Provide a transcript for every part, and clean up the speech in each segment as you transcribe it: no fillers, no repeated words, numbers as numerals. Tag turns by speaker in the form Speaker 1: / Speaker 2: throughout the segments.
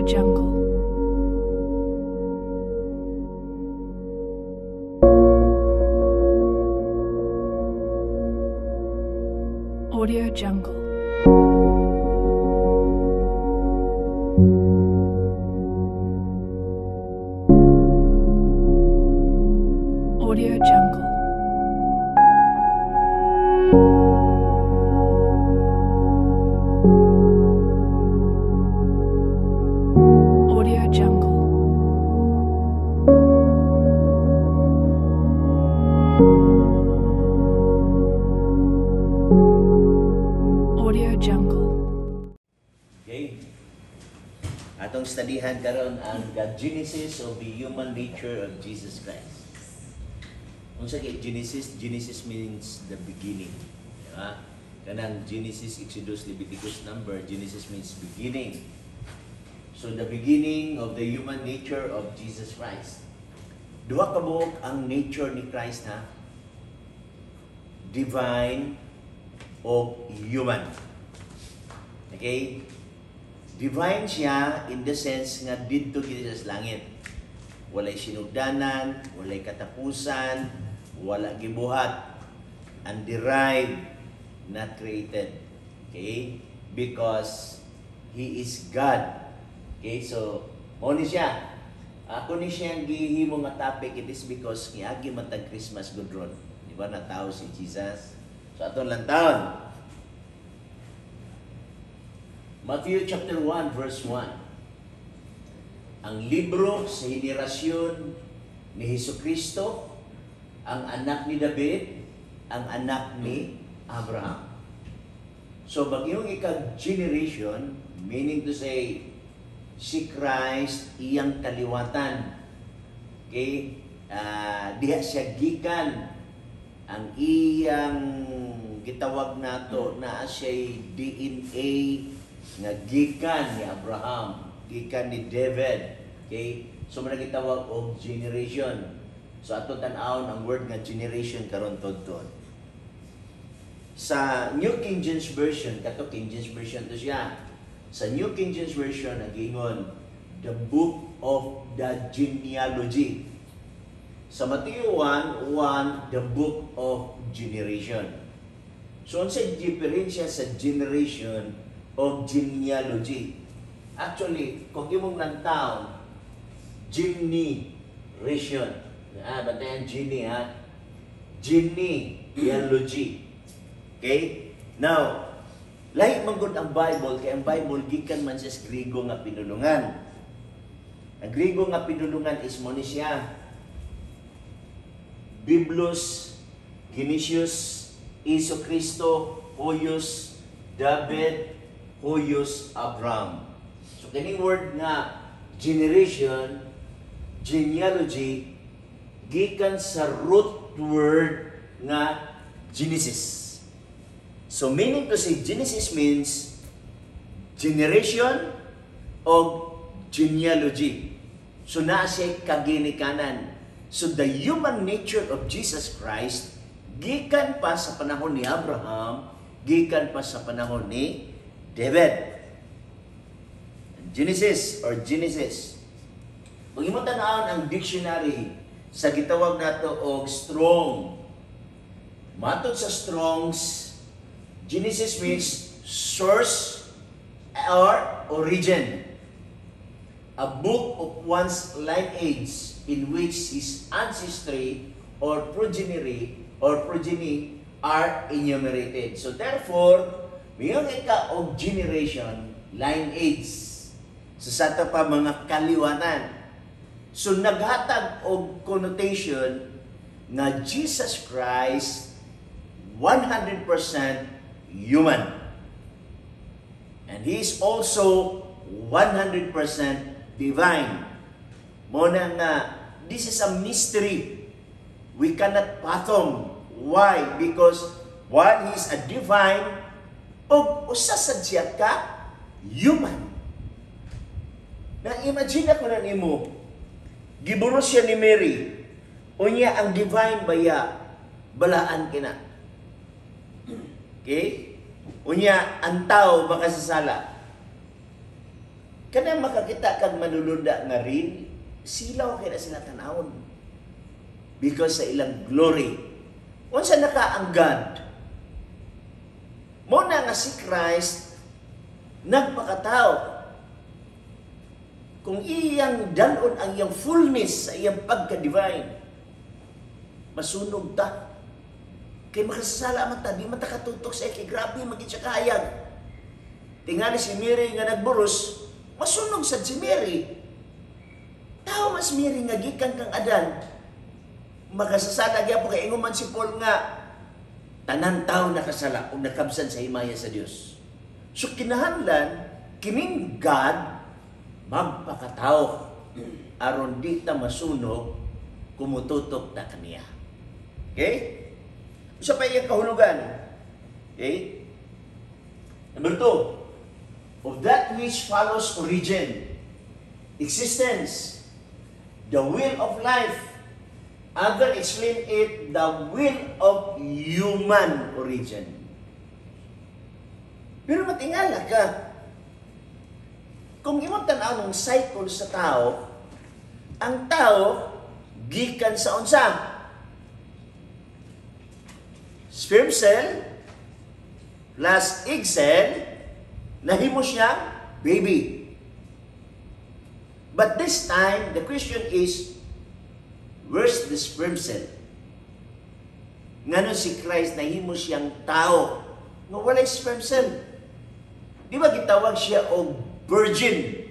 Speaker 1: Jungle. Audio Jungle. Audio Jungle. Audio Jungle. Audio Jungle.
Speaker 2: Okay. Atong studyhan karon ang the Genesis of the human nature of Jesus Christ. Kung sa Genesis, Genesis means the beginning. Diba? Kanang Genesis, Exodus, Leviticus, Number, Genesis means beginning. So the beginning of the human nature of Jesus Christ. Duha ka buok ang nature ni Christ, ha? Divine o human. Okay? Divine siya in the sense nga didto gid sa langit. Walay sinugdanan, walay katapusan, wala gibuhat, underived, not created. Okay? Because He is God. Okay? So, mo ni siya. Ako ni siyang gihimo nga topic, it is because niagi matag Christmas gudron. Di ba na tao si Jesus? So, aton lang taon. Matthew chapter 1 verse 1. Ang libro sa henerasyon ni Hesukristo, ang anak ni David, ang anak ni Abraham. So, bagyong ikag-generation, meaning to say, si Christ, iyang kaliwatan. Okay? Diha siya gikan. Ang iyang gitawag nato na siya'y DNA nga gikan ni Abraham, gikan ni David. Okay? So, managitawag og generation. So, ato tan-awon ang word nga generation karon tod-tod. Sa New King James Version, kato King James Version to siya. Sa New King James Version, nagingon, the book of the genealogy. Sa Matthew 1:1, the book of generation. So, ang sa diferensya sa generation o genealogy. Actually, kung imong lantaon, generation. Batayan genie, ha? Genealogy. Okay? Now, lahi man gud ang Bible, kaya ang Bible gikan man sa Griego nga pinulungan. Ang Griego nga pinulungan is mo ni siya. Biblos, Genesius, Jesucristo, Hoyos, David, Hoyos, Abraham. So, kaning word nga generation, genealogy, gikan sa root word nga Genesis. So, meaning to say, Genesis means generation o genealogy. So, naa siya kaginikanan. So, the human nature of Jesus Christ, gikan pa sa panahon ni Abraham, gikan pa sa panahon ni David. Genesis or Genesis. Kung imo tan-awon ang dictionary sa gitawag nato og Strong. Matod sa Strong's, Genesis means source or origin. A book of one's lineage in which his ancestry or progeny are enumerated. So therefore, mayroon ika og generation, lineage. So sa ito pa mga kaliwanan. So naghatag og connotation na Jesus Christ 100% human. And He is also 100% divine. Muna nga, this is a mystery. We cannot fathom. Why? Because while He is a divine, og usasad siya ka, human. Na-imagine ako na nimo, giburos siya ni Mary, unya ang divine baya, balaan kina. Okay? Unya, ang tao makasasala. Kana makakita kag manulunda nga rin, silaw kaya sila tanawon. Because sa ilang glory. Unsa naka ang God? Mo na nga si Christ nagpakatao. Kung iyang dalon ang iyang fullness sa iyang pagka-divine, masunog ta. Kay makasasala man ta, di man ta katutok sa kay grabe maging siya kahayag. Tingali si Mary nga nagburos, masunog sad si Mary. Tao mas Mary nga gikan kang Adan. Makasasala gyapon kay ingon man si Paul nga tanan tao nakasala ug nakabsan sa himaya sa Dios. So kinahanglan kining God magpakatao aron di ta masunog kumututok ta kaniya. Okay? Usa pa iyang kahulugan. Okay? Number 2, of that which follows origin, existence, the will of life. Other explain it the will of human origin. Pero matingala ka, kung imong tanaw ng cycle sa tao, ang tao gikan sa unsa? Sperm cell plus egg cell, nahimo siyang baby. But this time, the question is, where's the sperm cell? Ngano si Christ nahimo siyang tao nga walay sperm cell? Di ba gitawag siya og Virgin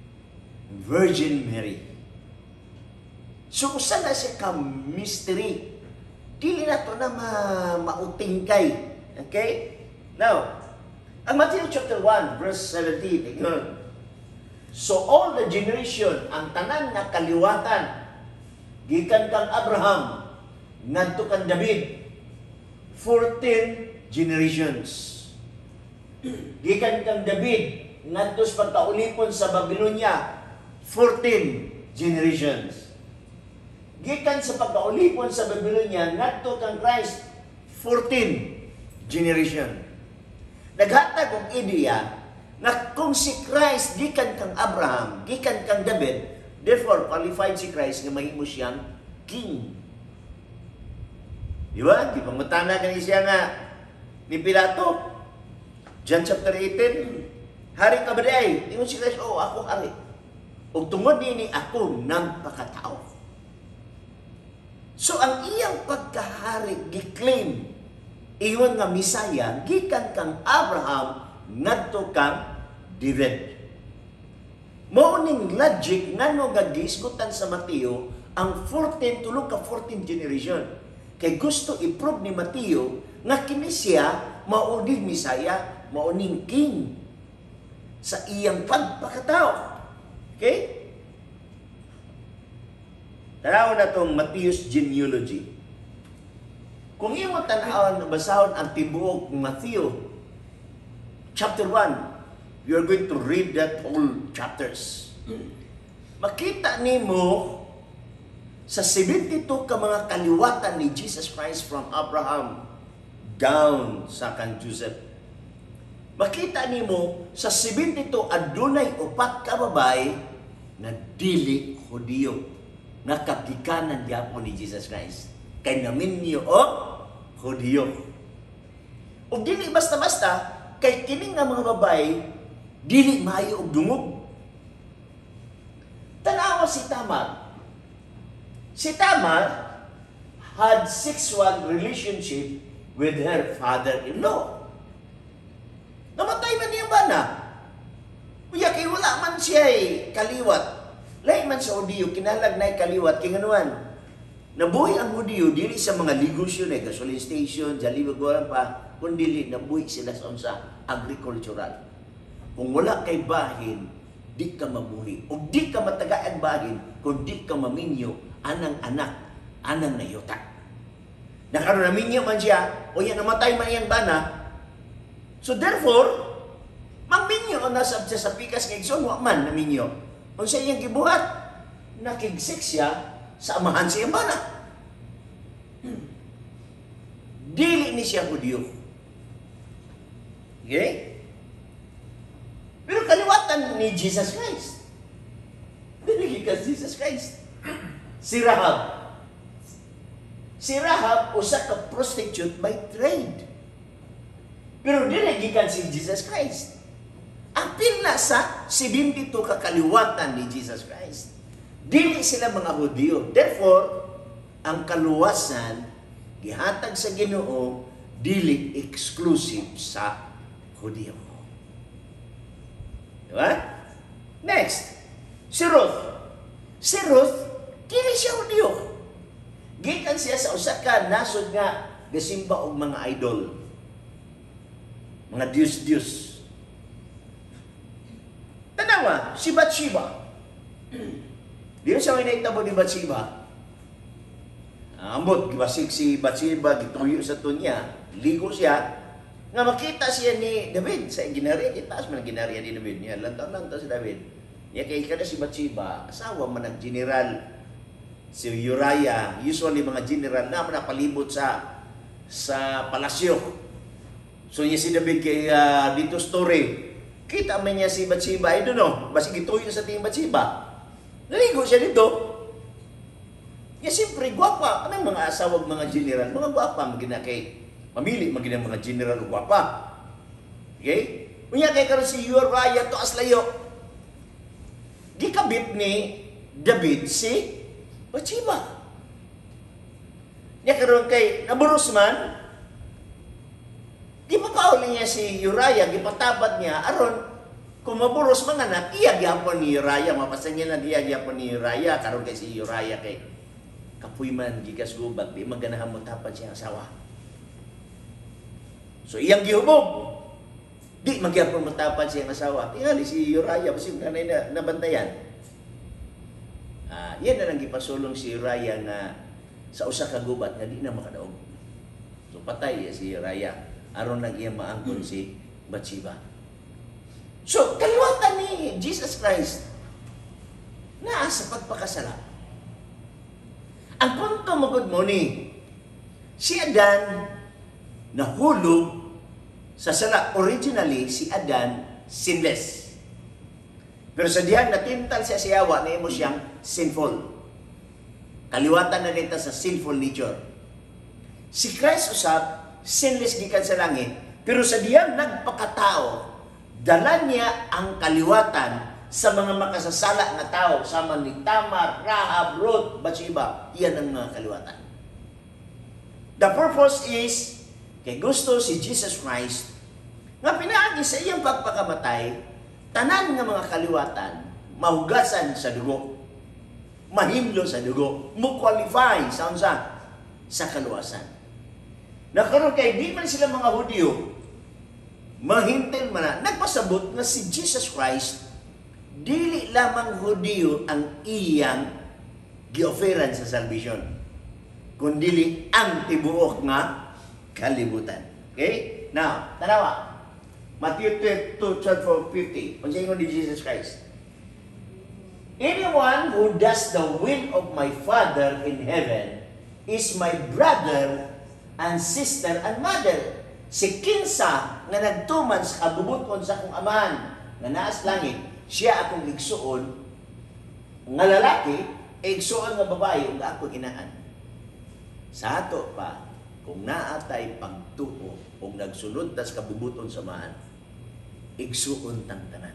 Speaker 2: Mary. So, usa na siya ka-mystery. Dili na to na mautingkay. Okay? Now, ang Matthew chapter 1, verse 17, tingnan. So, all the generation, ang tanan na kaliwatan, gikan kang Abraham, ngadto kang David, 14 generations. Gikan kang David, ngadto sa pagkaulipon sa Babylonia, 14 generations. Gikan sa pagkaulipon sa Babylonia, ngadto kang Christ, 14 generation. Naghatag og ideya na kung si Christ gikan kang Abraham, gikan kang David, therefore qualified si Christ nga mahimo siyang king. Di ba? Di ba matana kang siya nga ni Pilato? John chapter 18, hari ka ba day? Ingon si Christ, oh, ako hari. Ug tungod nini ako nagpakatao. So ang iyang pagkahari giklaim ingon nga Misaya gikan kang Abraham ngadto kang David. Mao ning logic ngano nga giisgutan sa Mateo ang 14 tulo ka 14 generation. Kay gusto i-prove ni Mateo nga kini siya mao ning Misaya, mao ning king sa iyang pagpakatao. Okay? Tanaw na itong Matthew's genealogy. Kung iyong tanahon, basahon ang tibuok Matthew, chapter 1, you are going to read that whole chapters. Makita nimo sa 72 ka mga kaliwatan ni Jesus Christ from Abraham down sa kang Joseph. Makita nimo sa 72 adunay upat ka babae na dili Hudiyo. Nakagikanan gyapon ni Jesus Christ. Kay namin niyo o Hudiyo. O dili basta-basta, kay kining nga mga babae, dili maayo og dungog. Tanawa si Tamar. Si Tamar had sexual relationship with her father-in-law. Namatay man niya ba na? Uya, kay wala man siya kaliwat. Lain man sa Hudiyo, kinalag na kaliwat, kinganuan. Nabuhi ang Hudiyo, dili sa mga ligosyon, gasoline station, jalibag walang pa, kundi nabuhi sila sa unsa, agricultural. Kung wala kay bahin, di ka mabuhi. O di ka matagayag bahin, kung di ka maminyo, anang anak, anang nayota. Nakaroon na minyo man siya, o yan namatay man iyang bana. So therefore, magminyo ang nasa sa pikas kay Igsoon, man na minyo. Kung sa iyang gibuhat, nakigsik siya sa amahan sa iyang bana. Dili ni siya Hudiyo. Okay? Pero kaliwatan ni Jesus Christ. Dili gikan Jesus Christ. Si Rahab. Si Rahab, usa ka prostitute by trade. Pero dili gikan si Jesus Christ. Apil na sa 72 kakaliwatan ni Jesus Christ. Dili sila mga Hudyo. Therefore, ang kaluwasan gihatag sa Ginoo dili exclusive sa Hudyo. Diba? Next, si Ruth. Si Ruth, dili siya Hudyo. Gikan siya sa usa ka nasod nga gasimba og mga idol. Mga Diyos-Diyos. Tanawa, si Bathsheba. Di na siya kinahitabo ni Bathsheba. Ambot, gibasik si Bathsheba, gituyo sa tunya, ligo siya, nga makita siya ni David sa ginarya, itaas man ang ginarya ni David niya, lantaw-lantaw si David. Niya kay kada si Bathsheba, asawa man ang general, si Uriah, usually mga general na napalibot sa palasyo. So niya si David kay dito story, kita man niya si Bathsheba, I don't know, basi gituyo sa tingin Bathsheba. Naligo siya dito. Ya siyempre, gwapa. Anong mga asawag mga general? Mga gwapa, magina kay mamili, magina mga general o gwapa. Okay? Unya kay karon si Uriah to aslayo. Gikabit ni David si Bathsheba. Nya karon kay naburos man, gipapauli niya si Uriah, gipatabat niya, aron, kung maburos mga anak, iya gyapon ni Uriah, mapasan niya na iya gyapon ni Uriah, karon kay si Uriah kay kapuy man gikas gubat, di maganahan mo tapan siyang asawa. So iyang gihubog, di magyapon mo tapan siyang asawa. Tingali si Uriah, kasi nanay na nabantayan. Yan na lang gipasulong si Uriah nga sa usa ka gubat nga di na makadaog. So patay si Uriah, aron lang iyang maangkon si Bathsheba. So, kaliwatan ni Jesus Christ na sa pagpakasala. Ang punto mo good morning, si Adan nahulog sa sala. Originally, si Adan sinless. Pero sa diyan natintal siya sa yawa na imo siyang sinful. Kaliwatan na dito sa sinful nature. Si Christ usab, sinless gikan sa langit, pero sa diyan nagpakatao, dala niya ang kaliwatan sa mga makasasala na tao, sama ni Tamar, Rahab, Ruth, Bathsheba. Iyan ang mga kaliwatan. The purpose is, kay gusto si Jesus Christ, nga pinaagi sa iyang pagpakamatay, tanan nga mga kaliwatan, mahugasan sa dugo, mahimlo sa dugo, mo-qualify sa kaluwasan. Nakaroon kay di man sila mga Hudyo, mahintin man na, nagpasabot na si Jesus Christ, dili lamang Hudyo ang iyang gi-offeran sa salvation, kundi ang tibuok nga kalibutan. Okay? Now, tanawa. Matthew 22:12-50. Kung sa'yo ni Jesus Christ. Anyone who does the will of my Father in heaven is my brother and sister and mother. Si kinsa nga nagtuman sa kabubuton sa akong amahan nga naas langit, siya akong igsuon nga lalaki, igsuon nga babae ug akong inaan. Sa ato pa, kung naatay pagtuo o nagsunod tas kabubuton sa amahan, igsuon tang tanan.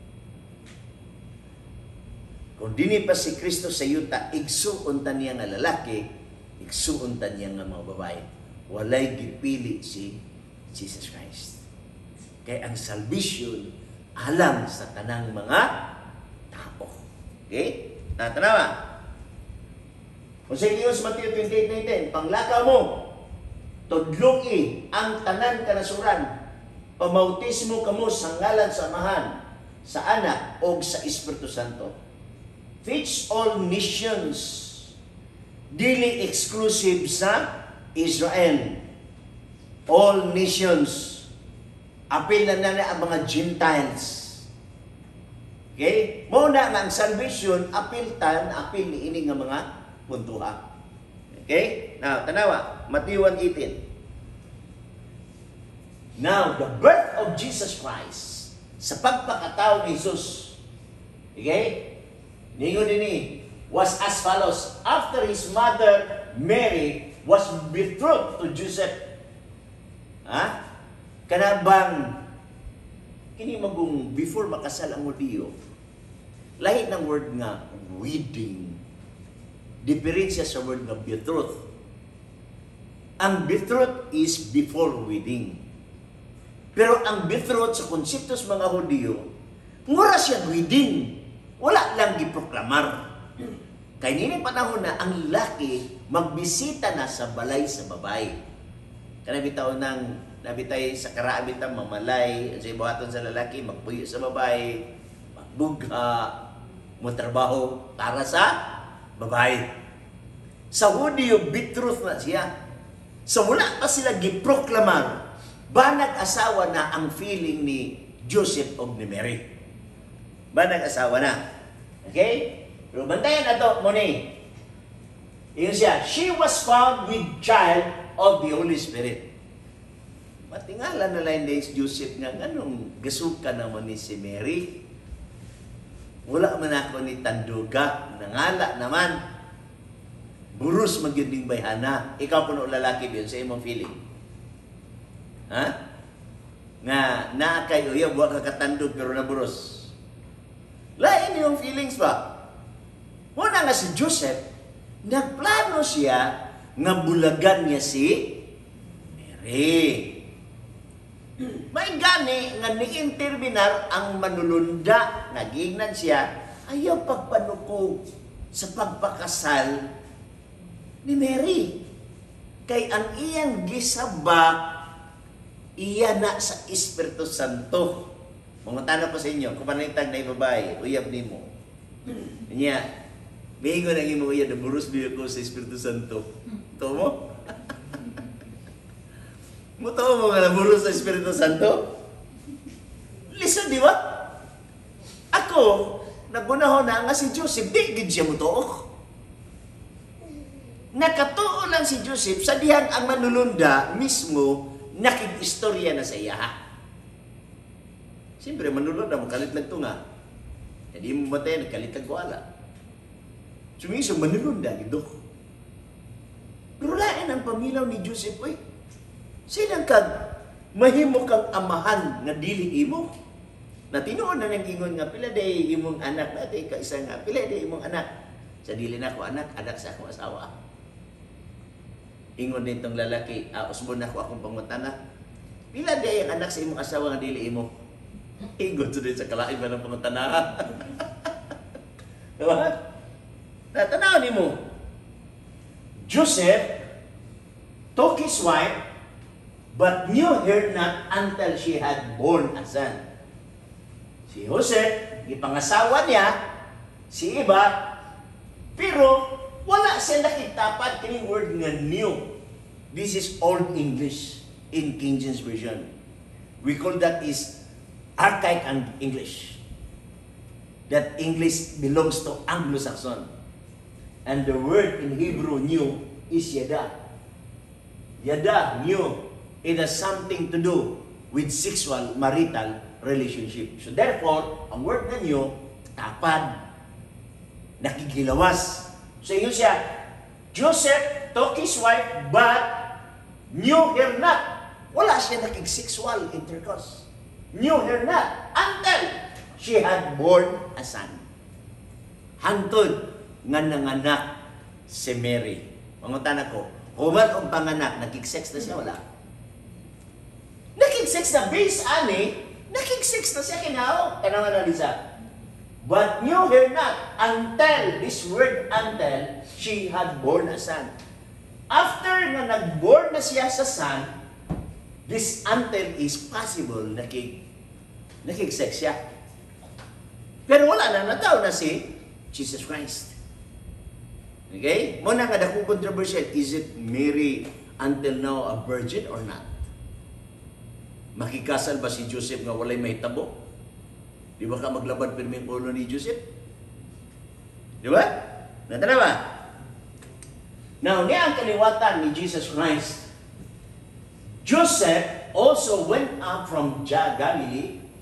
Speaker 2: Kung dini pa si Kristo sa yuta, igsuon ta niya nga lalaki, igsuon ta niya nga mga babae. Walay gipili si Jesus Christ. Kaya ang salvation alam sa tanang mga tao. Okay? Tanawa. Kung sa Diyos, Matthew 28:19, panglakaw mo, tudluki ang tanan kanasuran, pamautismo kamo sa ngalan sa Amahan, sa Anak, o sa Espiritu Santo. Teach all nations, dili exclusive sa Israel. All nations. Apil na ang mga Gentiles. Okay? Muna nga ang salvation, apil ni ini nga mga puntuha. Okay? Now, tanawa. Matthew 1:18. Now, the birth of Jesus Christ, sa pagpakatao ni Jesus. Okay? Ningon din was as follows. After his mother, Mary, was betrothed to Joseph. Ha? Kanabang, kini magong before makasal ang Hudiyo, lahi ng word nga wedding. Diferensya sa word nga betrothed. Ang betrothed is before wedding. Pero ang betrothed sa konsepto sa mga Hudiyo, ngura siya wedding. Wala lang giproklamar. Kay nini panahon na ang laki magbisita na sa balay sa babae. Kana bitaw nang nabitay sa karaan bitaw mamalay sa ibuhaton sa lalaki, magpuyo sa babae, magbugha, motrabaho para sa babae. Sa Hudiyo, betrothed na siya. So wala pa sila giproklamar, banag asawa na ang feeling ni Joseph o ni Mary. Banag asawa na. Okay? Pero bantayan na ito, muni. Iyon siya, she was found with child of the Holy Spirit. Matingala na lang din si Joseph nga, anong gasuka naman ni si Mary? Wala man ako ni Tanduga, nangala naman. Burus magyuding bayhana. Ikaw puno lalaki biyon sa imong feeling. Ha? Nga, naakay uya, buwa ka katandog pero naburus. Lain yung feelings ba? Muna nga si Joseph, nagplano siya nga bulagan niya si Mary. May gani nga ni-interminar ang manulunda, nagingnan siya, ayaw pagpanuko sa pagpakasal ni Mary. Kay ang iyang gisaba, iya na sa Espiritu Santo. Mangutan ko sa inyo, kung panalitag na ibabay, uyab ni mo. Niya, Bingo na mo iya, naburos biyo ko sa Espiritu Santo. Ito mo? Muto mo nga naburos sa Espiritu Santo? Listen, di ba? Ako, nagunahon na nga si Joseph, di gid siya mutuok. Nakatuo lang si Joseph sa dihang ang manulunda mismo nakig-istorya na sa iya. Siyempre, manulunda, makalit lang ito nga. Hindi mo matay, nagkalit lang ko ala. Sumiso, manulunda, ito. Pero lain ang pamilaw ni Joseph, oy. Silang kag mahimo kang amahan nga dili imo. Na tinuod na nang ingon nga pila day imong anak natin ka isa nga pila day imong anak. Sa dili na ko anak sa akong asawa. Ingon nitong lalaki, usbon na ko akong pangutana. Pila day ang anak sa imong asawa nga dili imo? Ingon sa sa kalain ba ng pangutana. Diba? Natanaw ni mo. Joseph took his wife but knew her not until she had born a son. Si Jose, ipangasawa niya, si iba, pero wala siya nakitapat kining word nga new. This is Old English in King James Version. We call that is archaic and English. That English belongs to Anglo-Saxon. And the word in Hebrew new is yada. Yada, new. It has something to do with sexual, marital relationship. So therefore, ang word na new, tapad, nakikilawas. So yun siya, Joseph took his wife but knew her not. Wala siya nakig-sexual intercourse. Knew her not until she had born a son. Hantod nga nanganak si Mary. Pangutan ako, human o panganak, nakig-sex na siya, wala? Nakig-sex na base ani, nakig-sex na siya kinaw. Kaya naman nalisa. But knew her not until, this word until, she had born a son. After na nag-born na siya sa son, this until is possible, nakig-sex siya. Pero wala na, nataw na si Jesus Christ. Okay? Muna nga dakong controversial, is it Mary until now a virgin or not? Makikasal ba si Joseph nga walay mahitabo? Di ba ka maglabad pirmi ang ulo ni Joseph? Di ba? Natana ba? Now, niya ang kaliwatan ni Jesus Christ. Joseph also went up from Galilee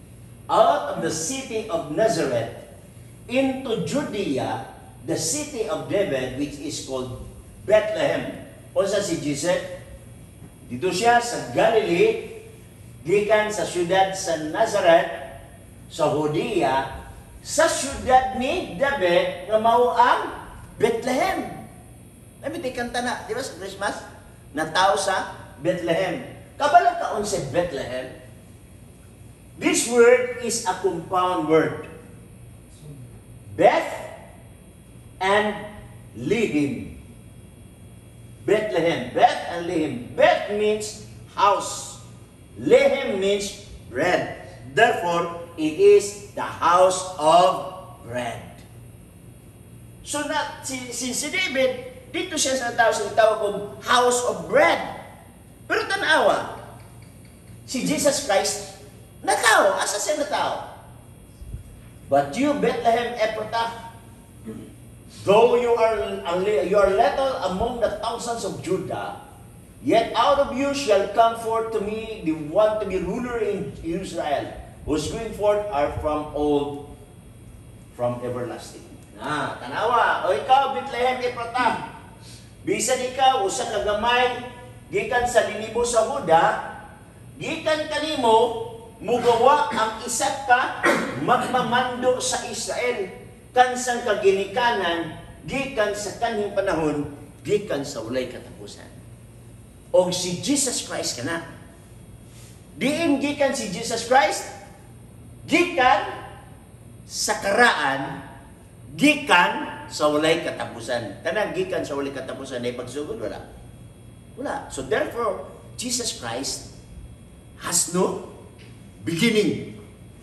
Speaker 2: out of the city of Nazareth into Judea, the city of David, which is called Bethlehem. Unsa si Jesus? Dito siya sa Galilee, gikan sa syudad sa Nazareth, sa Judea, sa syudad ni David nga mao ang Bethlehem. Labi tay kanta na, di ba sa Christmas? Na tao sa Bethlehem. Kabalo ka unsa Bethlehem? This word is a compound word. Beth and Lehim. Bethlehem. Beth and Lehim. Beth means house. Lehim means bread. Therefore, it is the house of bread. So, si David, dito siya sa tawag kong house of bread. Pero tanawa, si Jesus Christ, natao. Asa siya natao? But you, Bethlehem Ephrathah, though you are little among the thousands of Judah, yet out of you shall come forth to me the one to be ruler in Israel, whose going forth are from old, from everlasting. Tanawa, o ikaw, Bethlehem Ephrathah, bisan ikaw, usa ka gamay, gikan sa linibo sa Huda, gikan kanimo, mugawa ang isa ka magmamando sa Israel kansang kaginikanan gikan sa kanhing panahon gikan sa walay katapusan. Og si Jesus Christ kana. Diin gikan si Jesus Christ gikan sa karaan gikan sa walay katapusan. Kanang gikan sa walay katapusan ay pagsugod wala. So therefore Jesus Christ has no beginning.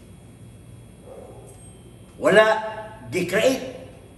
Speaker 2: Wala gi-create.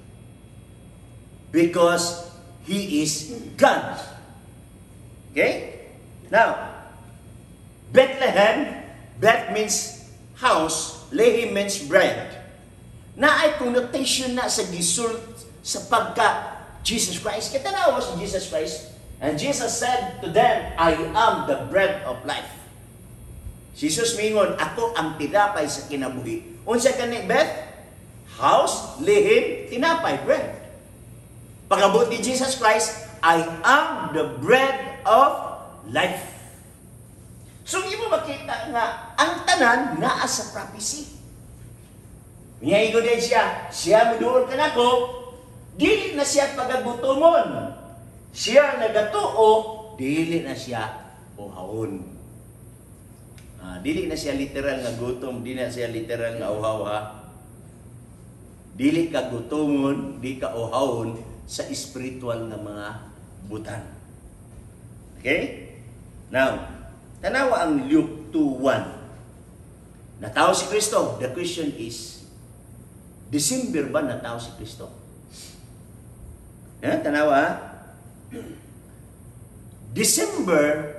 Speaker 2: Because He is God. Okay? Now, Bethlehem, Beth means house, Lehim means bread. Na ay connotation na sa gisult sa pagka Jesus Christ. Kitanawa si Jesus Christ. And Jesus said to them, I am the bread of life. Jesus mingon, ako ang tinapay sa kinabuhi. Unsa kani Beth? House, Lehim, tinapay, bread. Pagabot ni Jesus Christ, I am the bread of life. So, imo makita nga, ang tanan naa sa prophecy. Ngayon din siya muduol ka nako, dili na siya pagagutomon. Siya nagatuo, dili na siya uhawon. Dili na siya literal nga gutom, dili na siya literal nga uhaw ha. Dili ka gutomon, di ka uhawon sa spiritual nga mga butang. Okay? Now, tanawa ang Luke 2:1. Natao si Kristo. The question is, December ba natao si Kristo? Tanawa December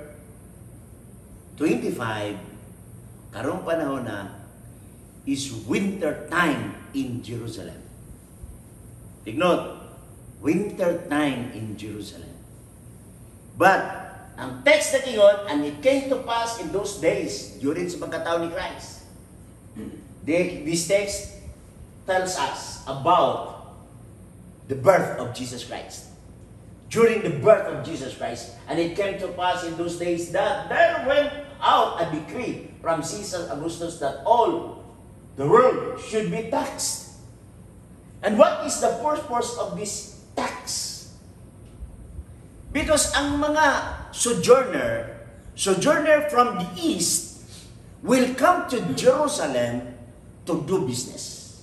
Speaker 2: 25, karong panahon na is winter time in Jerusalem. Ignore, winter time in Jerusalem. But, ang text na kingon, and it came to pass in those days, during sa pagkatao ni Christ. This text tells us about the birth of Jesus Christ. During the birth of Jesus Christ, and it came to pass in those days that there went out a decree from Caesar Augustus that all the world should be taxed. And what is the purpose of this tax? Because ang mga sojourner from the east will come to Jerusalem to do business.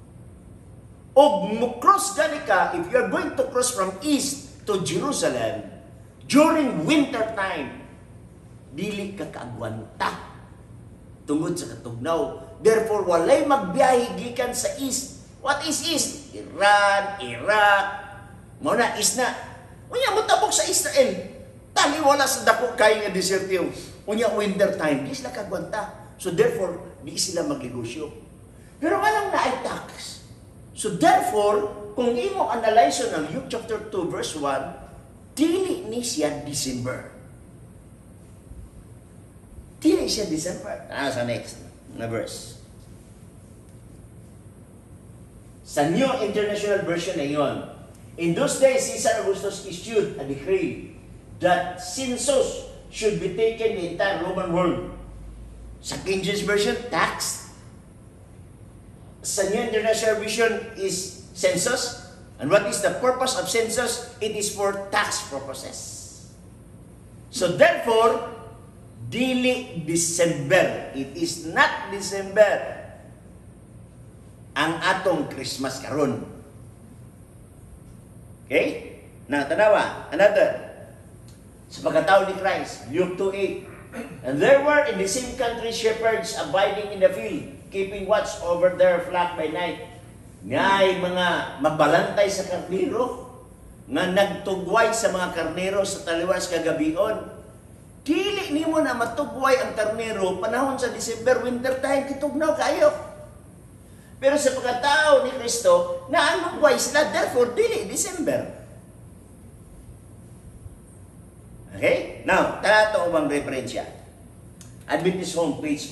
Speaker 2: O cross gani ka, if you are going to cross from east to Jerusalem during winter time, dili ka kaagwanta tungod sa katugnaw. Therefore, walay magbiyahe gikan sa east. What is east? Iran, Iraq, muna east na. Unya mo tabok sa Israel. Tali wala sa dako kay nga desertiyo. Unya winter time, di sila kagwanta. So therefore, di sila magnegosyo. Pero alam na ay tax. So therefore, kung imo analyze ng Luke chapter 2 verse 1, dili ni siya December. Dili siya December. Sa next na verse. Sa New International Version na yun. In those days, Caesar Augustus issued a decree that census should be taken in the entire Roman world. Sa King James Version, tax. Sa New International Version is census. And what is the purpose of census? It is for tax purposes. So therefore, dili December. It is not December ang atong Christmas karon. Okay? Now, tanawa, another. Sa pagkatao ni Christ, Luke 2:8. And there were in the same country shepherds abiding in the field, keeping watch over their flock by night. Ngay mga magbalantay sa karnero, nga nagtugway sa mga karnero sa taliwas kagabion. Dili nimo na matugway ang karnero panahon sa December, winter time, kitugnaw kayo. Pero sa pagkatao ni Kristo, naanugway sila, therefore, dili December. Okay? Now, tara ito ubang referensya. Adventist Home, page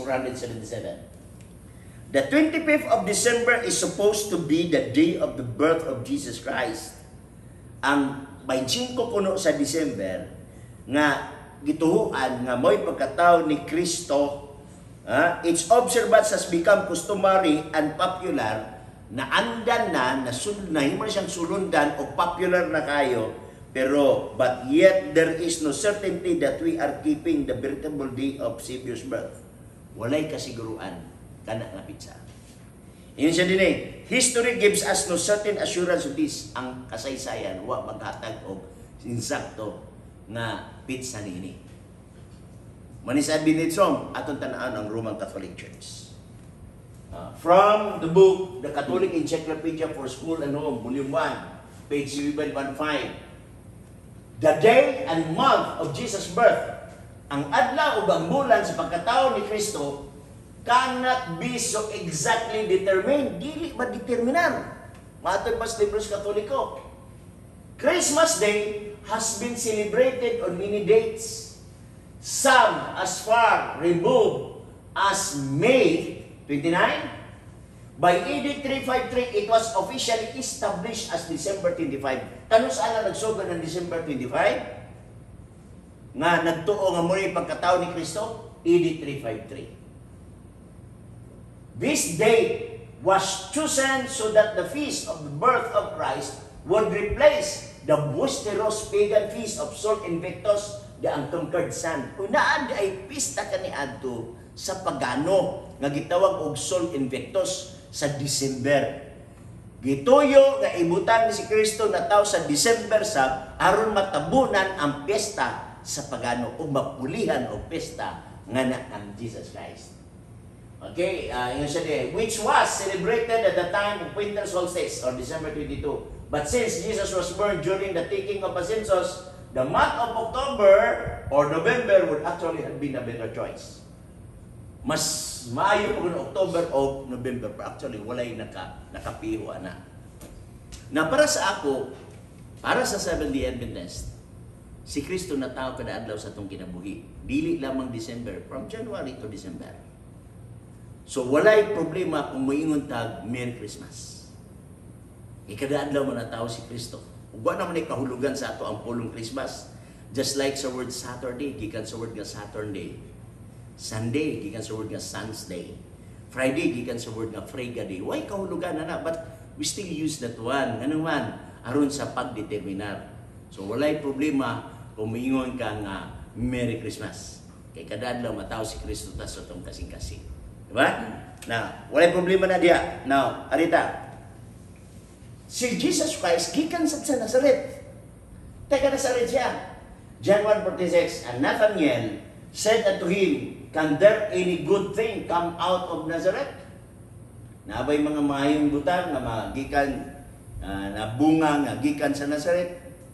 Speaker 2: 477. The 25th of December is supposed to be the day of the birth of Jesus Christ. Ang 25 kuno sa December, nga gituhuan nga mo'y pagkatao ni Kristo. Its observance has become customary and popular na andan na himo na siyang sulundan o popular na kayo, pero but yet there is no certainty that we are keeping the veritable day of Savior's birth. Walay kasiguruan kana nga pitsa. Yun siya din history gives us no certain assurance of this. Ang kasaysayan wa maghatag og insakto nga pitsa niini. Manisabi nito atong tanaan ang Roman Catholic Church. From the book, The Catholic Encyclopedia for School and Home, Volume 1, page 715. The day and month of Jesus' birth, ang adlaw ug ang bulan sa pagkatao ni Kristo, cannot be so exactly determined. Dili ma-determinar. Matod pa sa libros Katoliko. Christmas Day has been celebrated on many dates. Some as far removed as May 29. By AD 353, it was officially established as December 25. Kano saan na nagsoga ng December 25? Nga nagtuo nga muli pagkatao ni Kristo? AD 353. This date was chosen so that the feast of the birth of Christ would replace the boisterous pagan feast of Sol Invictus, the unconquered sun. Unaan di ay pista kaniadto sa pagano nga gitawag og Sol Invictus sa December. Gituyo nga ibutan ni si Kristo na tawo sa December sab aron matabunan ang pesta sa pagano o mapulihan og pesta nga ang Jesus Christ. Okay, yun siya which was celebrated at the time of winter solstice or December 22. But since Jesus was born during the taking of a census, the month of October or November would actually have been a better choice. Mas maayo kung October o November, pero actually walay nakapiho na. Na para sa ako, para sa Seventh-day Adventist, si Kristo na tao kada adlaw sa atong kinabuhi. Dili lamang December, from January to December. So walay problema kung moingon tag Merry Christmas. Kada adlaw man na tao si Kristo. Ug wa naman ay kahulugan sa ato ang pulong Christmas. Just like sa word Saturday, gikan sa word nga Saturday. Sunday, gikan sa word nga Sun's Day. Friday, gikan sa word nga Frega Day. Why kahulugan na, but we still use that one. Ano man, aron sa pagdeterminar. So walay problema kung moingon ka nga Merry Christmas. Kay kada adlaw mataw si Kristo ta sa atong kasing-kasing. Diba? Now, walay problema na diya. Now, arita. Si Jesus Christ, gikan sa Nazareth. Taga Nazareth siya. John 1:46, and Nathanael said unto him, can there any good thing come out of Nazareth? Nabay mga mahayong butang na magikan, na bunga nga gikan sa Nazareth.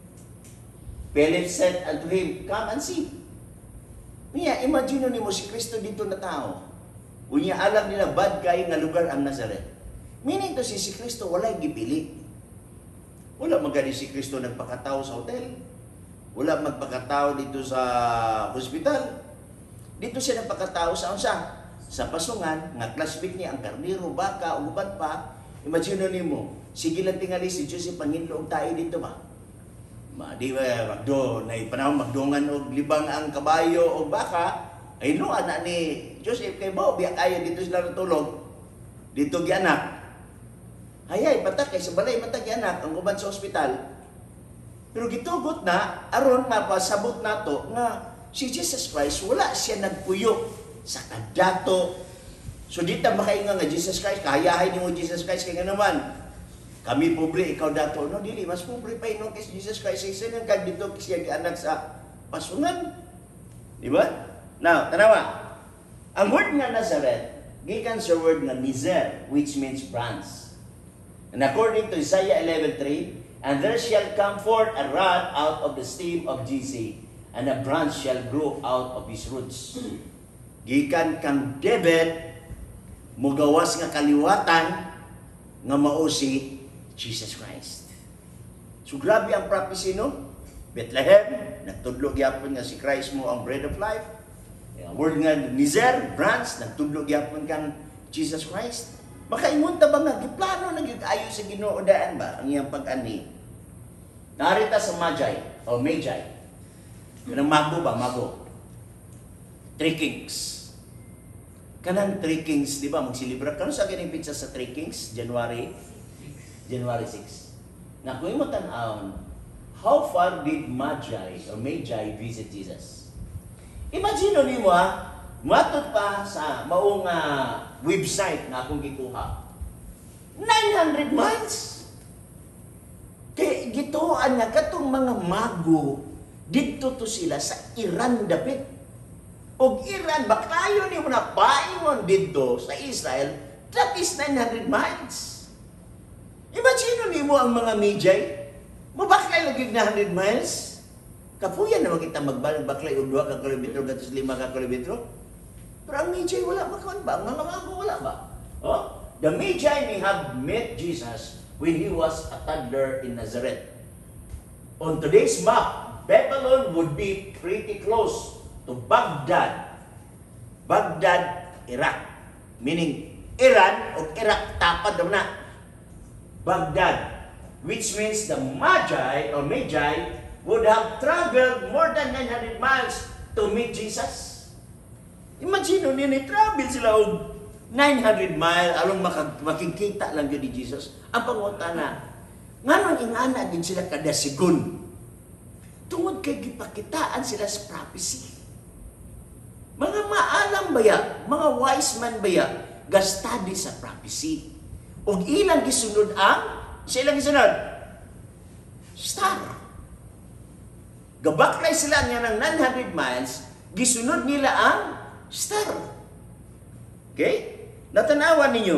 Speaker 2: Philip said unto him, come and see. Niya, imagine nimo si Kristo dito na tao. Unya alam nila bad kay nga lugar ang Nazareth. Meaning to si Kristo walay gipili. Wala magani si Kristo nagpakatao sa hotel. Wala magpakatao dito sa hospital. Dito siya nagpakatao sa unsa? Sa pasungan, nga classmate niya ang karnero, baka, uban pa, Imagine nimo, sige lang tingali si Joseph Panginlo og tayo dito ba? Di ba magdo na panahon magdungan og libang ang kabayo o baka ay no ana ni Joseph kay bao biya kayo dito sila natulog. Dito gianak. Hayay patak kay sa balay matag gianak ang uban sa ospital. Pero gitugot na aron mapasabot nato nga si Jesus Christ wala siya nagpuyo sa kadato. So dito makainga nga Jesus Christ kahayahay nimo Jesus Christ kay nga naman kami pobre, ikaw dato. No, dili, mas pobre pa ino kay Jesus Christ. Isa nang kag dito siya gianak sa pasungan. Di ba? Now, tanawa. Ang word nga Nazareth, gikan sa word nga Nizer, which means branch. And according to Isaiah 11:3, and there shall come forth a rod out of the stem of Jesse, and a branch shall grow out of his roots. Gikan kang David, mugawas nga kaliwatan, nga mao si Jesus Christ. So grabe ang prophecy no? Bethlehem, nagtudlo gyapon nga si Christ mo ang bread of life. Ang word nga Nizer, branch, nagtudlo gyapon kang Jesus Christ. Makaingon ta ba nga giplano na gyud-ayo sa Ginoo daan ba ang iyang pag-ani? Narita sa Magi o Magi. Kanang mago ba, mago. Three Kings. Kanang Three Kings, di ba, magsilibra. Kano sa kining pizza sa Three Kings? January 6. Na kung mo tan-awon, how far did Magi visit Jesus? Imagine nimo matud pa sa maong website na akong gikuha. 900 miles. Kay gituan nga katong mga mago didto to sila sa Iran dapit. Og Iran bakayo nimo na paingon didto sa Israel, that is 900 miles. Imagine nimo ang mga Magi, mabaklay lagi 100 miles. Kapuyan naman kita magbaklay og 2 ka kilometro gatos 5 ka kilometro. Pero ang Magi wala makaon ba? Ang mga mago wala ba? Oh, the Magi may have met Jesus when he was a toddler in Nazareth. On today's map, Babylon would be pretty close to Baghdad. Baghdad, Iraq. Meaning Iran o Iraq tapad na. Baghdad, which means the Magi would have traveled more than 900 miles to meet Jesus. Imagine nini travel sila og 900 miles along makikita lang gyud ni Jesus. Ang pangutana, nganon ingana din sila kada sigon. Tungod kay gipakitaan sila sa prophecy. Mga maalam baya, mga wise man baya, gastadi sa prophecy. Og ilang gisunod sa ilang gisunod? Star. Gabaklay sila nga ng 900 miles, gisunod nila ang star. Okay? Natanawan ninyo.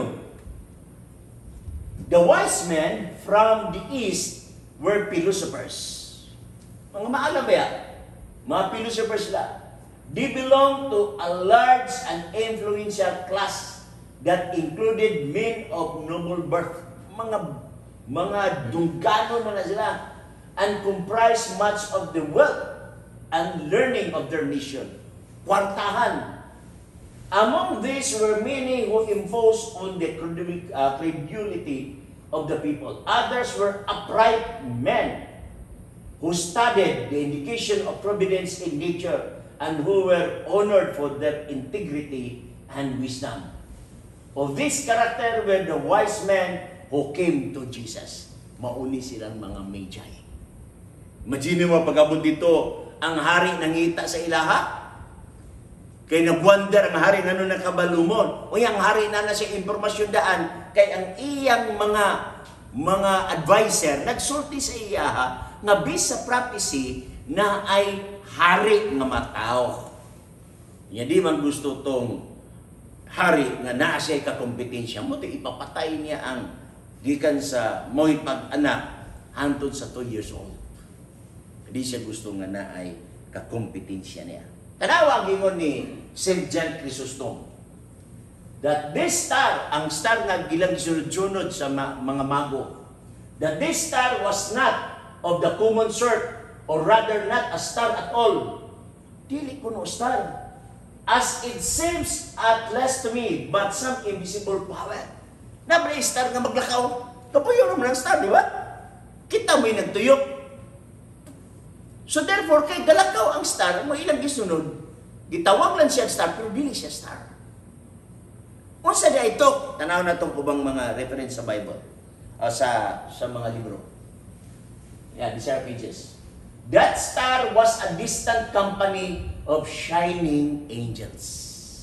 Speaker 2: The wise men from the east were philosophers. Mga maalam ba yan? Mga philosophers sila. They belong to a large and influential class that included men of noble birth. Mga dunggano na sila and comprised much of the wealth and learning of their nation. Kwartahan. Among these were many who imposed on the credulity of the people. Others were upright men who studied the indication of providence in nature and who were honored for their integrity and wisdom. Of this character were the wise men who came to Jesus. Mauni silang mga Magi. Imagine mo pag-abot dito, ang hari nangita sa ilaha. Kay nag-wonder ang hari nano nakabalumon. O yung hari na siya impormasyon daan. Kay ang iyang mga advisor nagsulti sa iyaha nga based sa prophecy na ay hari nga matao. Yan di man gusto tong hari nga naa siya kakompetensya mo, ipapatay niya ang gikan sa mo'y pag-anak hantod sa 2 years old. Hindi siya gusto nga na ay kakompetensya niya. Tanawa ang gingon ni St. John Chrysostom that this star, ang star nga gilang sunod-sunod sa mga mago, that this star was not of the common sort, or rather not a star at all. Dili kuno star. As it seems at least to me, but some invisible power. Nabra star nga maglakaw. Kapuyo naman ang star, di ba? Kita mo'y nagtuyok. So therefore, kay galakaw ang star, mo ilang gisunod. Gitawag lang siya star, pero dili siya star. Unsa dia ito? Tanaw na itong ubang mga reference sa Bible. Sa mga libro. Yeah, these are pages. That star was a distant company of shining angels.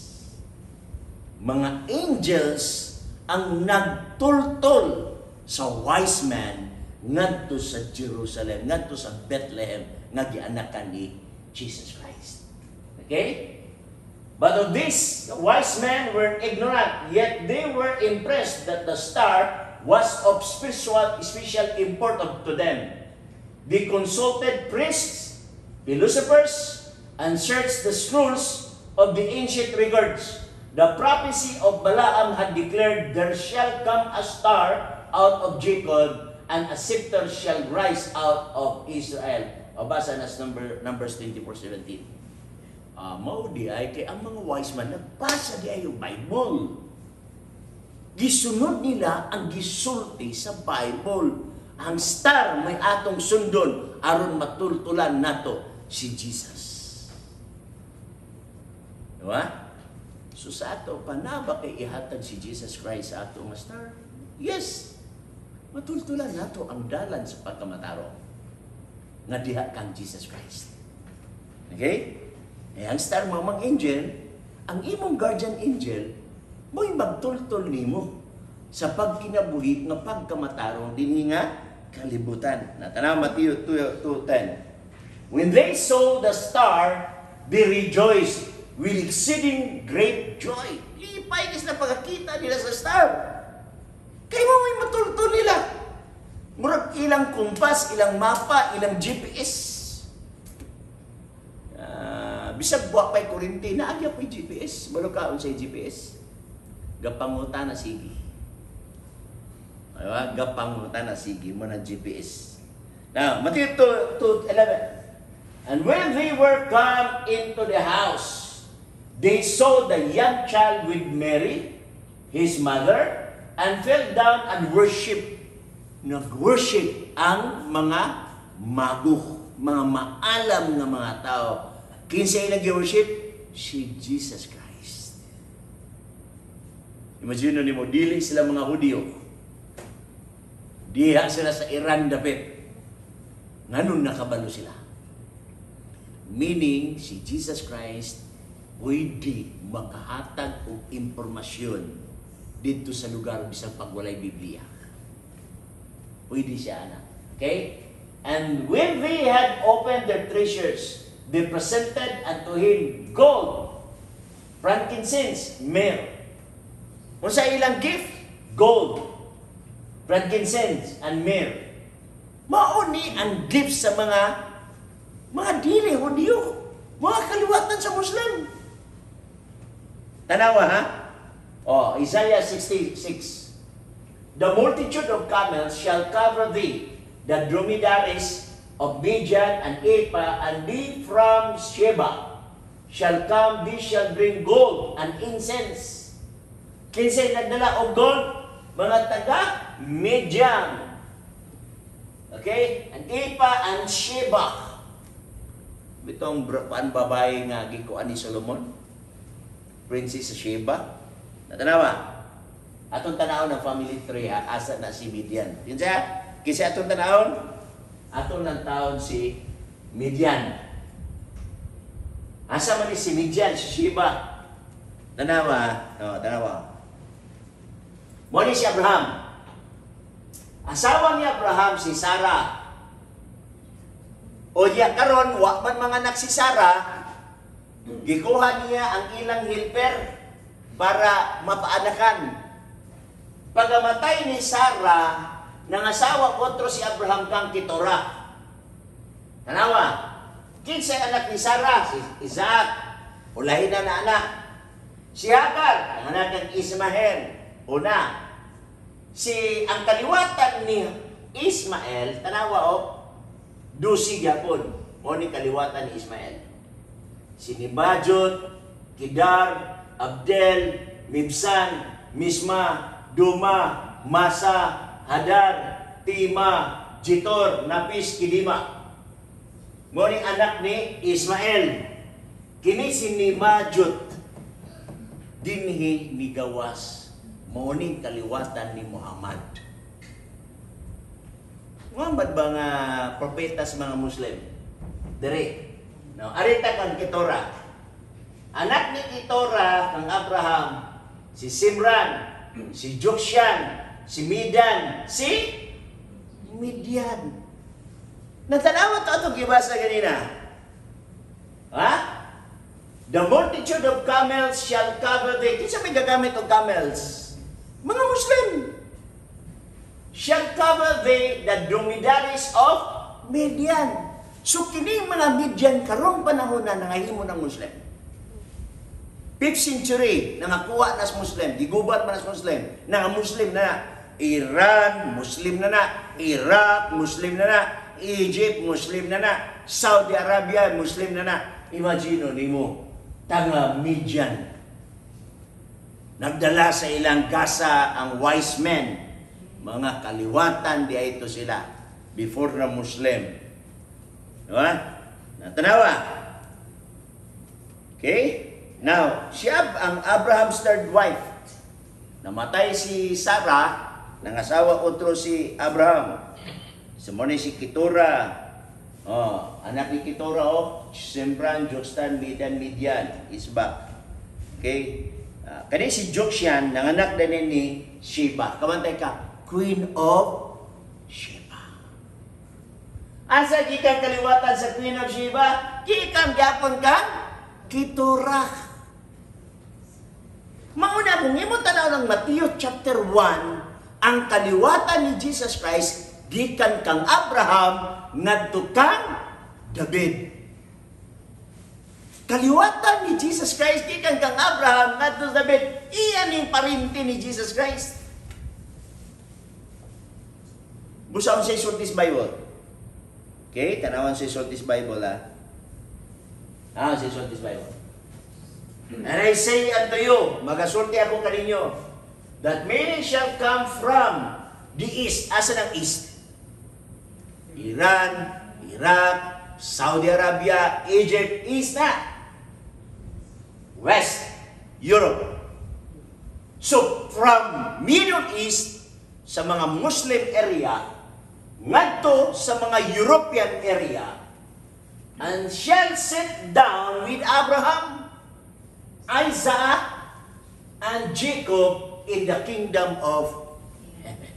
Speaker 2: Mga angels ang nagtultol sa wise man ngadto sa Jerusalem, ngadto sa Bethlehem, nga gianakan ni Jesus Christ. Okay? But of this, the wise men were ignorant, yet they were impressed that the star was of special import to them. They consulted priests, philosophers, and searched the scrolls of the ancient records. The prophecy of Balaam had declared, there shall come a star out of Jacob, and a scepter shall rise out of Israel. O basa na sa Numbers 24:17. Mao di ay kay ang mga wise man nagbasa di ay yung Bible. Gisunod nila ang gisulti sa Bible. Ang star may atong sundon aron matultulan nato si Jesus. Diba? So sa ato, panaba kay ihatag si Jesus Christ sa ato nga star? Yes. Matultulan nato ang dalan sa pagkamataro. Nga diha kang Jesus Christ. Okay? Ang star mamang angel, ang imong guardian angel, mo'y magtultol nimo sa pagkinabuhi nga pagkamatarong dinhi nga kalibutan. Natanaw Matthew 2:10. When they saw the star, they rejoiced with exceeding great joy. Ipay na pagkakita nila sa star. Kaya mo may matultol nila. Murag ilang kumpas, ilang mapa, ilang GPS. Bisag buwak pa'y kurinti, naagya pa'y GPS. Malukaon sa'y GPS. Gapanguta na sige. Diba? Gapanguta na sige mo ng GPS. Now, Matthew 2:11. And when they were come into the house, they saw the young child with Mary, his mother, and fell down and worshiped. Nag-worship ang mga maguh, mga maalam nga mga tao. Kinsa yung nag-worship? Si Jesus Christ. Imagine mo, dili sila mga Hudyo. Diha sila sa Iran dapit. Nganong nakabalo sila? Meaning, si Jesus Christ pwede makahatag og impormasyon dito sa lugar bisag pagwalay Biblia. Pwede siya, anak. Okay? And when they had opened their treasures, they presented unto him gold, frankincense, myrrh. Kung sa ilang gift, gold, frankincense, and myrrh. Mauni ang gift sa mga dili Hudyo, mga kaliwatan sa Muslim. Tanawa, ha? Isaiah 66. The multitude of camels shall cover thee, the dromedaries of Midian and Ephah, and thee from Sheba shall come, thee shall bring gold and incense. Kinsay nagdala og gold? Mga taga Midian. Okay? And Ephah and Sheba. Bitong babae nga gikuan ni Solomon, Princess Sheba. Natanawa? Atong tanawon ng family tree, asa na si Midian. Kinsa atong tanawon? Atong ng taon si Midian. Asa man ni si Midian, si Sheba? Tanawa? Tanawa. Mo ni si Abraham. Asawa ni Abraham si Sarah. O diya karon wa man mga anak si Sarah, gikuha niya ang ilang helper para mapaanakan. Pagamatay ni Sarah, nangasawa kontro si Abraham kang Keturah. Tanawa, kinsay anak ni Sarah? Si Isaac, ulahin na anak. Si Hagar, ang anak ng Ismael, una. Ang kaliwatan ni Ismael, tanawa dusi gyapon, mo ni kaliwatan ni Ismael. Si Nibajot, Kedar, Abdel, Mibsan, Misma, Duma, Masa, Hadar, Tima, Jitor, Napis, Kidima. Ngunit anak ni Ismael. Kini si Nimajut. Dinhi ni gawas. Mauning kaliwatan ni Muhammad. Muhammad ba nga propeta sa mga Muslim? Dere. Now, arita kang Ketora. Anak ni Ketora kang Abraham, si Simran, si Jokshan, si Midan, si Midian. Natanawa to itong gibasa ganina. Ha? The multitude of camels shall cover thee. Kinsa may gagamit og camels? Mga Muslim. Shall cover the dromedaries of Midian. So kini mga Midian karong panahon na nangahimo ng Muslim. 5th century nangakuha na sa Muslim, gigubat man sa Muslim, Muslim na Iran, Muslim na Iraq, Muslim na Egypt, Muslim na Saudi Arabia, Muslim na Imagino nimo tanga Midian. Nagdala sa ilang gasa ang wise men. Mga kaliwatan di ito sila before na Muslim. Diba? Natanawa. Okay? Now, siya ang Abraham's third wife. Namatay si Sarah, nangasawa otro si Abraham. Sumuni si Ketura. Anak ni Ketura, Simran, Jokshan, Midan, Midian, Isbak. Okay? Kani si Jokshan, nanganak din ni Sheba. Kamantay ka, Queen of Sheba. Asa gikan kaliwatan sa Queen of Sheba? Gikan gyapon ka Ketura. Mauna kung imo tanaw ng Matthew chapter 1, ang kaliwatan ni Jesus Christ gikan kang Abraham ngadto kang David. Kaliwatan ni Jesus Christ gikan kang Abraham ngadto David. Iyan ning parinti ni Jesus Christ. Busaon sa Sultis Bible. Okay, tanawan sa Sultis Bible sa Sultis Bible. And I say unto you, magasulti ako kaninyo, that many shall come from the east. Asa ng east? Iran, Iraq, Saudi Arabia, Egypt, east na. West, Europe. So, from Middle East, sa mga Muslim area, ngadto sa mga European area, and shall sit down with Abraham, Isaac, and Jacob in the kingdom of heaven.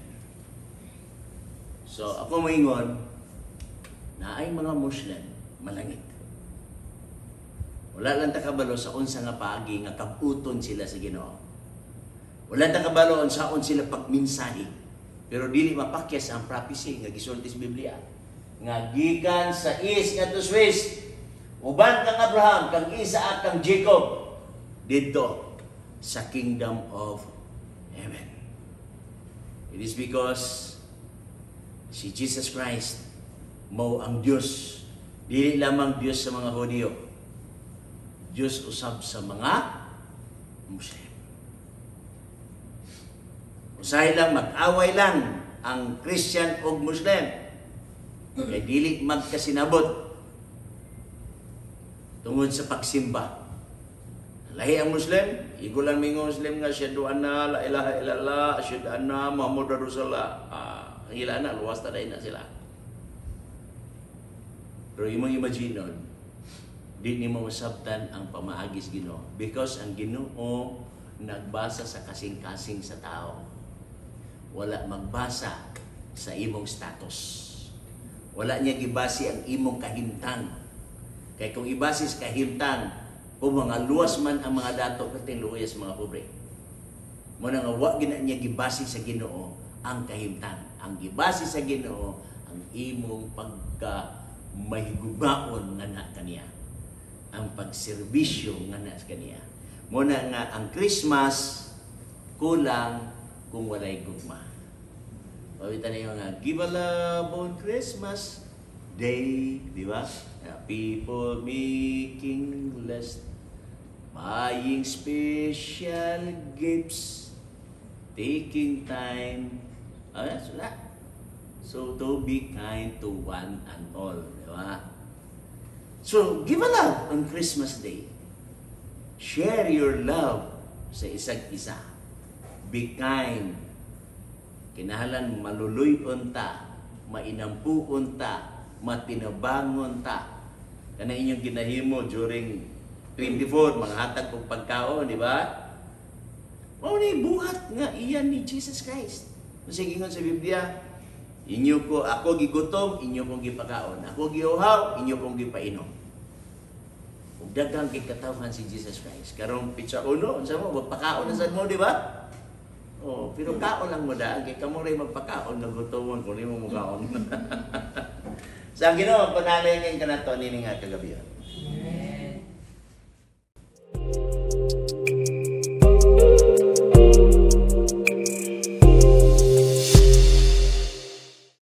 Speaker 2: So, ako moingon, na ay mga Muslim, malangit. Wala lang takabalo sa unsa nga paagi nga kabuton sila sa Ginoo. Wala takabalo sa unsa sila pagminsahi. Pero dili mapakyas ang prophecy nga gisulti sa Biblia. Nga gikan sa east ngadto sa west. Uban kang Abraham, kang Isaac, kang Jacob didto sa kingdom of heaven. It is because si Jesus Christ mao ang Dios. Dili lamang Dios sa mga Hudyo. Dios usab sa mga Muslim. Usahay lang, mag-away lang ang Christian o Muslim. Kaya dili magkasinabot tungod sa pagsimba. Lahi ang Muslim, igulan mingo Muslim nga asyhadu anna la ilaha illallah, asyhadu anna Muhammadar Rasulullah. Hila na, luwas na na sila. Pero imong imagine nun, di ni mo masabtan ang pamaagis Ginoo. Because ang Ginoo nagbasa sa kasing-kasing sa tao. Wala magbasa sa imong status. Wala niya gibasi ang imong kahimtang. Kaya kung ibasi sa kahimtang, kung mga luwas man ang mga dato, kating luwayas mga pobre. Muna nga, wag gina niya gibasi sa Ginoo ang kahimtang. Ang gibasi sa Ginoo, ang imong pagka-mahigubaon nga na kaniya. Ang pagserbisyo nga na kaniya. Muna nga, ang Christmas, kulang kung walay gugma. Pawitan na yung give a love on Christmas Day, di ba? People making less, buying special gifts, taking time. That's that. So, to be kind to one and all. Di ba? So, give a love on Christmas Day. Share your love sa isa't isa. Be kind. Kinahanglan maluluyon ta, mainampuon ta, matinabangon ta. Kana inyong ginahimo during 24, mga hatag kong pagkaon, di ba? Mao ni buhat nga iyan ni Jesus Christ. Sige nga sa Biblia, ako gigutom, inyo kong gipakaon. Ako giuhaw, inyo kong gipainom. Ug daghang kay katawhan si Jesus Christ. Karong pizza uno, unsa mo magpakaon na sad mo, di ba? Oh, pero kaon lang mo da, kay kamo ray magpakaon nga gutomon kung imo mo kaon. Sa Ginoo panalangin kanato nini nga kagabi.